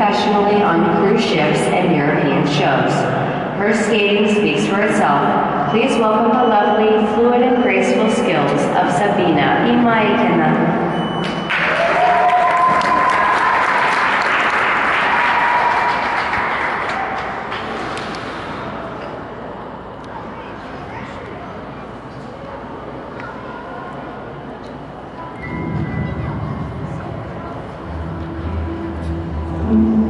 professionally on cruise ships and European shows. Her skating speaks for itself. Please welcome the lovely, fluid, and graceful skills of Sabina Imaikina. Thank you.